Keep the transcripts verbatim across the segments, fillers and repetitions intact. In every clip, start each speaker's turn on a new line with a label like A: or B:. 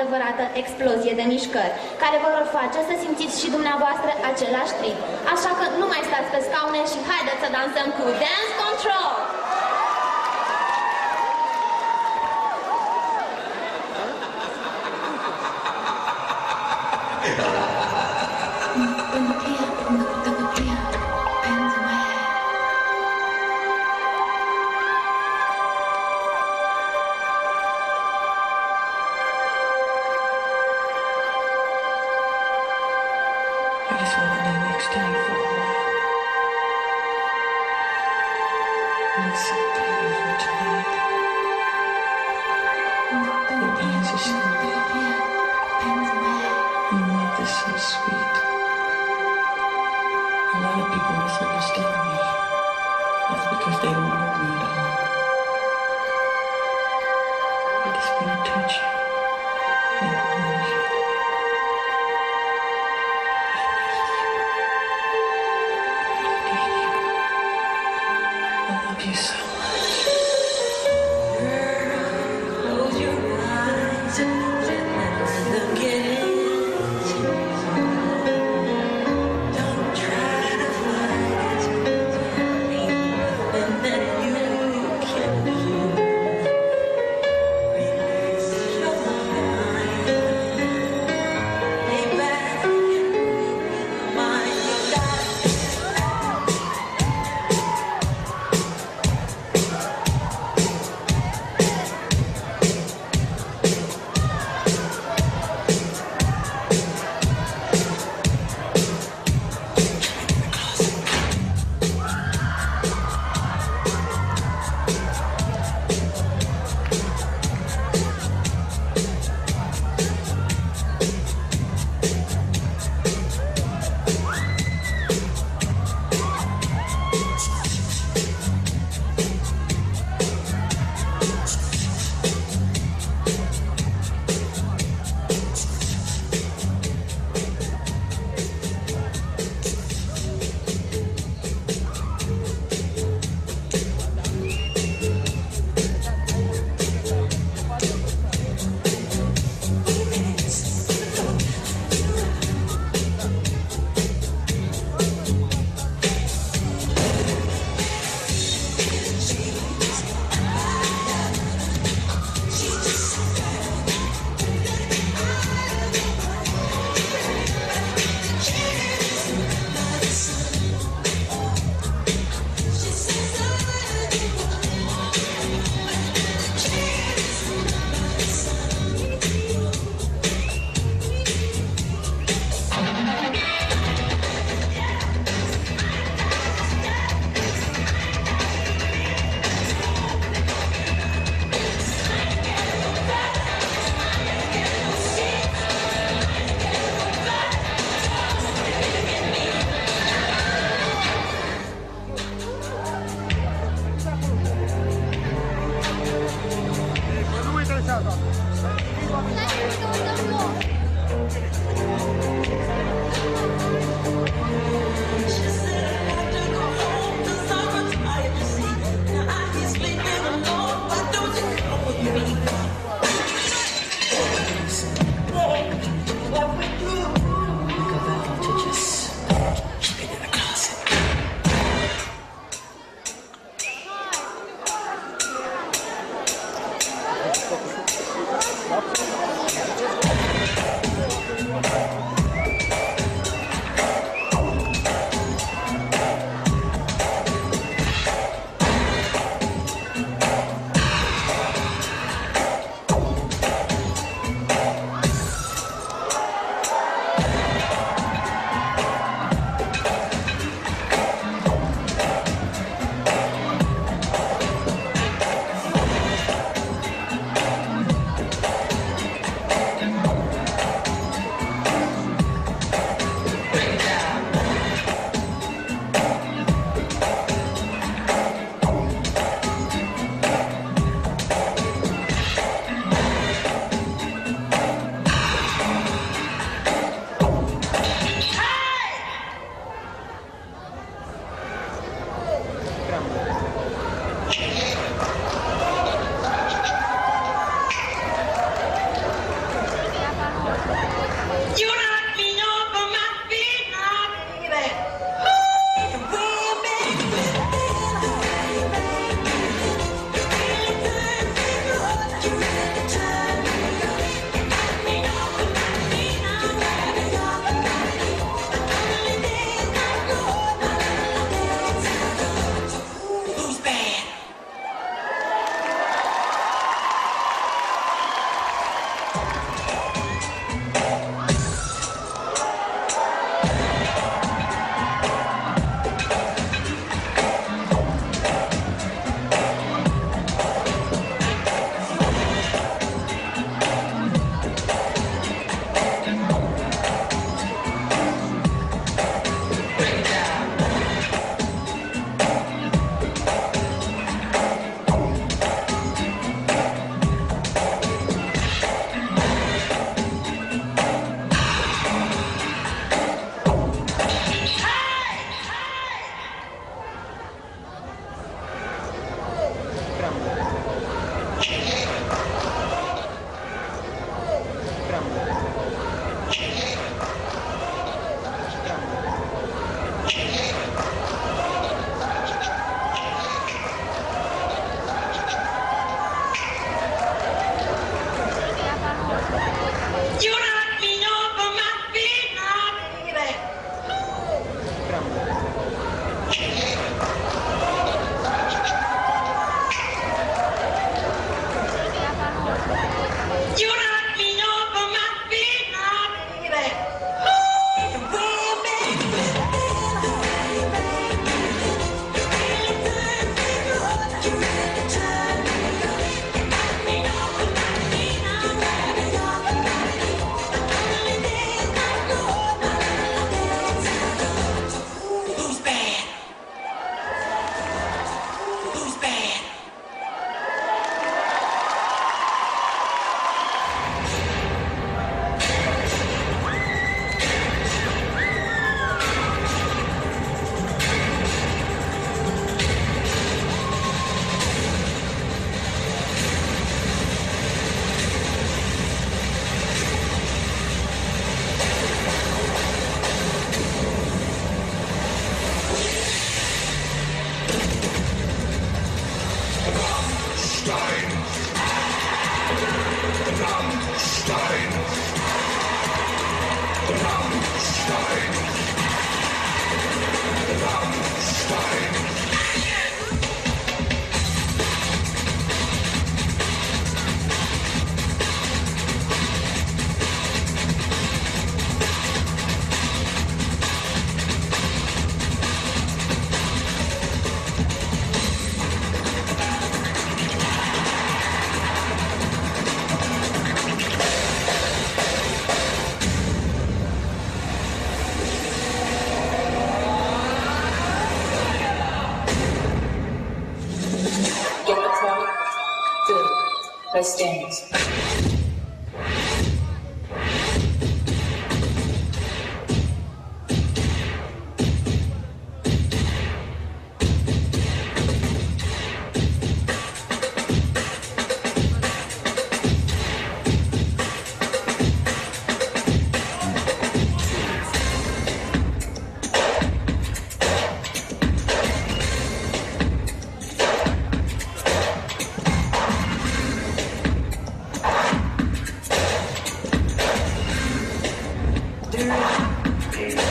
A: adevărată explozie de mișcări, care vă vor face să simțiți și dumneavoastră același trip. Așa că nu mai stați pe scaune și haideți să dansăm cu Dance Control!
B: I just want to lay next to you for a while. And it's so beautiful tonight. Your eyes are so beautiful. Your mouth is so sweet. A lot of people misunderstand me. That's because they don't know me at all. I just want to touch you and hold you. You so much. Girl, close your eyes and let them get into you. Don't try to fight it. Ain't nothing that you can do. Release your mind. Lay back and mind your life.
C: Let's dance.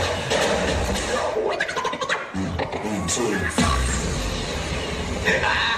D: Ah!